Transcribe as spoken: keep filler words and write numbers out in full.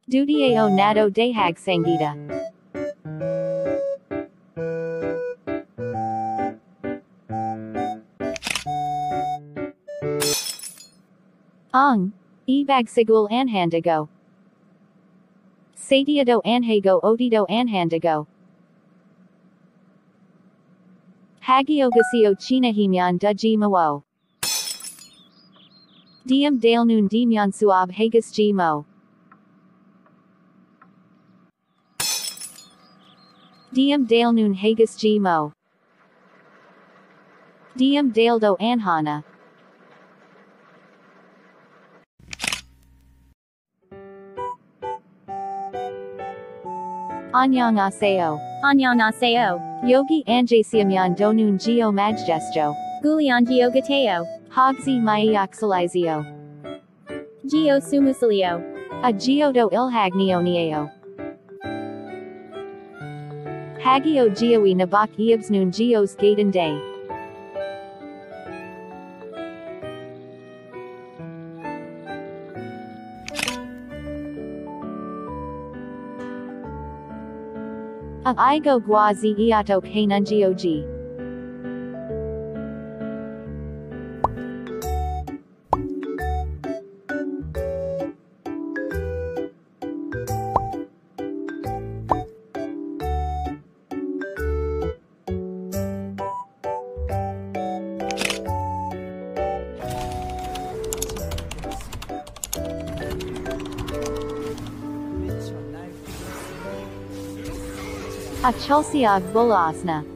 Dutiao nato dehag sangita. Ang. Ibagsigul anhandago. Satiado anhago otito anhandago. Hagiogasio chinahimyan duji mo. Diem dalnun dimyan suab hagas g mo. Diem dalnun hagas g mo. Diem daldo anhana. Annyeonghaseyo. Annyeonghaseyo. Yogi anjasiamyan donun geo majgesto. Gulian gyogateo. Hogzi maiaxilizio. Geo sumusilio. A geodo ilhagnionio. Hagio geoi nabak eabsnun geos gaten day. Ang igo guazi iato kanungioji. A Chelseaag bulasna.